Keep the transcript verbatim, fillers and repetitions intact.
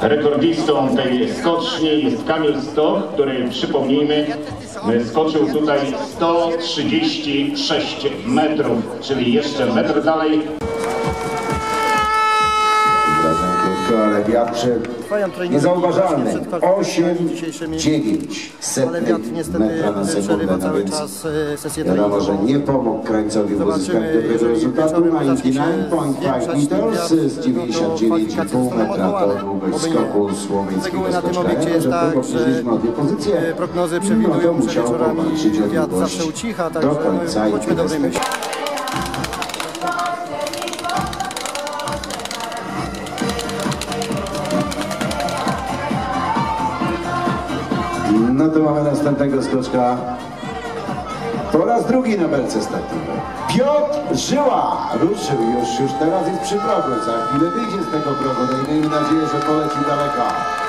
Rekordzistą tej skoczni jest Kamil Stoch, który, przypomnijmy, skoczył tutaj sto trzydzieści sześć metrów, czyli jeszcze metr dalej. Ale wiatr niezauważalny, osiem dziewięć setnych metra na sekundę, no więc wiadomo, że nie pomógł krańcowi w uzyskaniu dobrego rezultatu. dziewięćdziesiąt dziewięć pięć meters z dziewięćdziesiąt dziewięć i pół metra to długość skoku słoweńskiego skoczka. Że tego obniżyliśmy o dwie pozycje, prognozy przewidują, że wieczorami wiatr zawsze ucicha, także bądźmy dobrej myśli. No to mamy następnego skoczka. Po raz drugi na belce startowej. Piotr Żyła ruszył już, już teraz jest przy progu. Za chwilę wyjdzie z tego progu. Miejmy nadzieję, że poleci daleko.